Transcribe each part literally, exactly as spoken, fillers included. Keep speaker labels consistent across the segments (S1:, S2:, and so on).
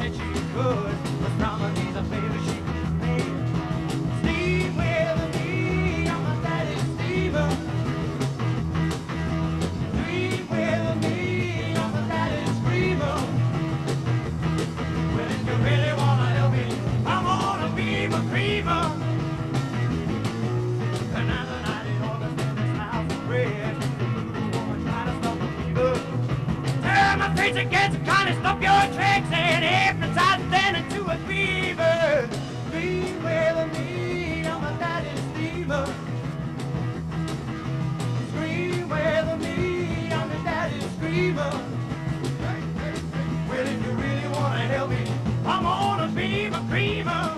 S1: said she could, was promised me the favor she could pay. Sleep with me on my daddy's steamer. Sleep with me on my daddy's screamer. Well, if you really wanna help me, I'm gonna be my creamer. Another night in August in this house of red, woman trying to stop the fever. Turn my face against the kind of stop your tracks and hypnotize then into a fever. Be with me on my daddy's steamer. Scream with me on my daddy's screamer. Well, if you really wanna help me, I'm gonna be my creamer.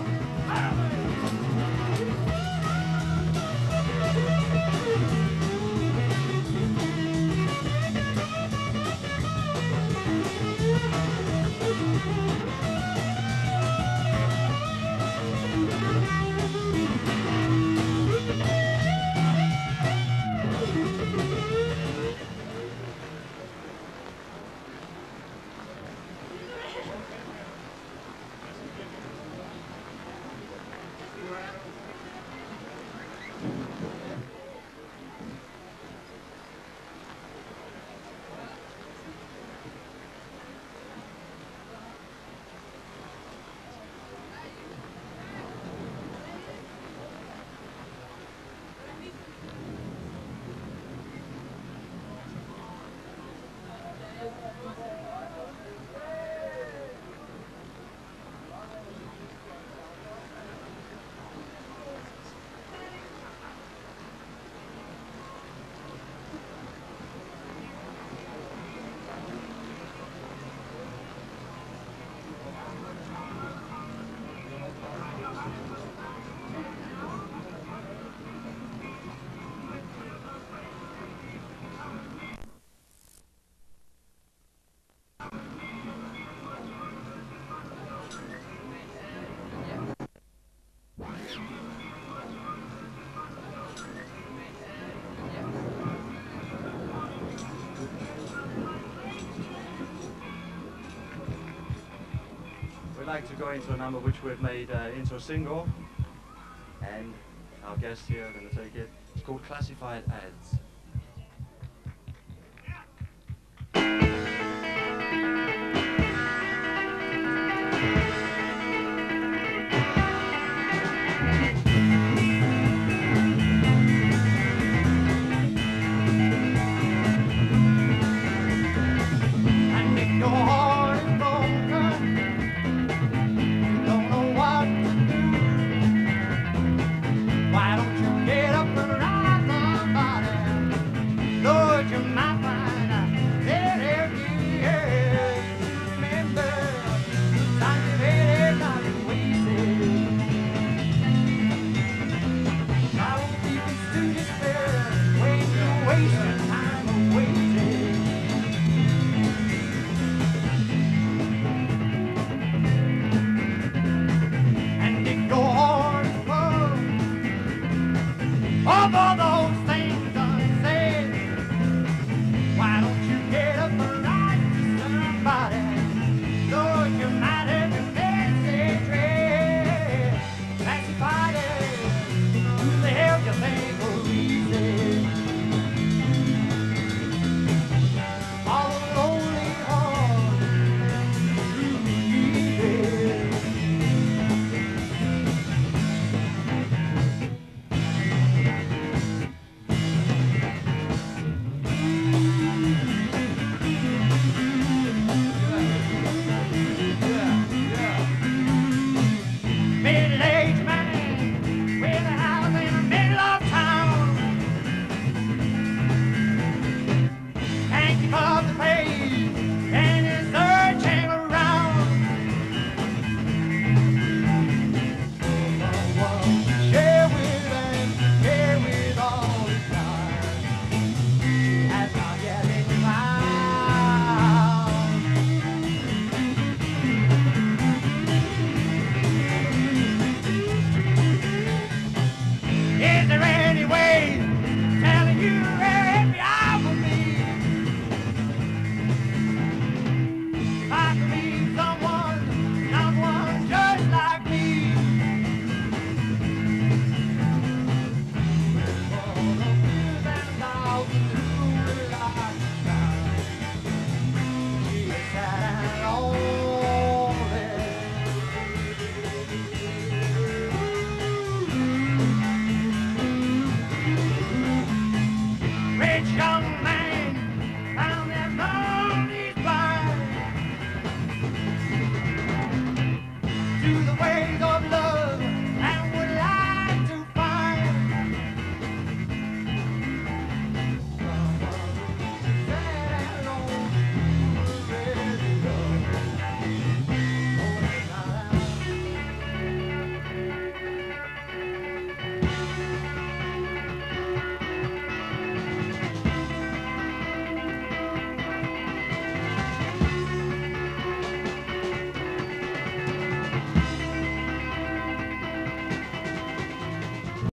S2: We'd like to go into a number which we've made uh, into a single, and our guests here are going to take it. It's called Classified Ads.